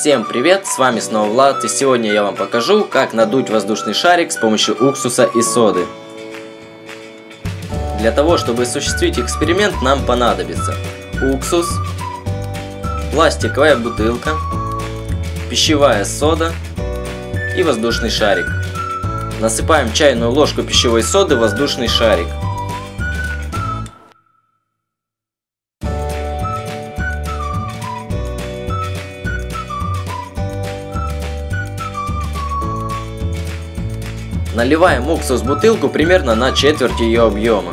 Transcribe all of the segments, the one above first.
Всем привет, с вами снова Влад, и сегодня я вам покажу, как надуть воздушный шарик с помощью уксуса и соды. Для того, чтобы осуществить эксперимент, нам понадобится уксус, пластиковая бутылка, пищевая сода и воздушный шарик. Насыпаем чайную ложку пищевой соды в воздушный шарик. Наливаем уксус в бутылку примерно на четверть ее объема.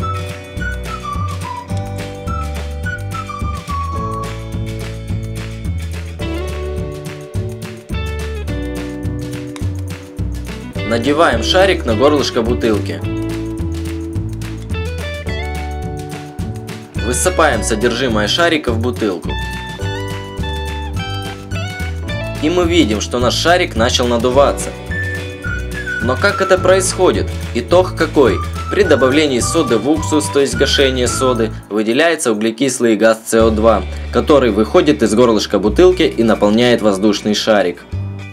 Надеваем шарик на горлышко бутылки. Высыпаем содержимое шарика в бутылку. И мы видим, что наш шарик начал надуваться. Но как это происходит? Итог какой? При добавлении соды в уксус, то есть гашение соды, выделяется углекислый газ СО2, который выходит из горлышка бутылки и наполняет воздушный шарик.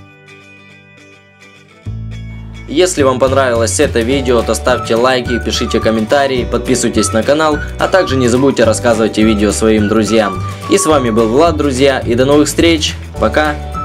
Если вам понравилось это видео, то ставьте лайки, пишите комментарии, подписывайтесь на канал, а также не забудьте рассказывать видео своим друзьям. И с вами был Влад, друзья, и до новых встреч, пока!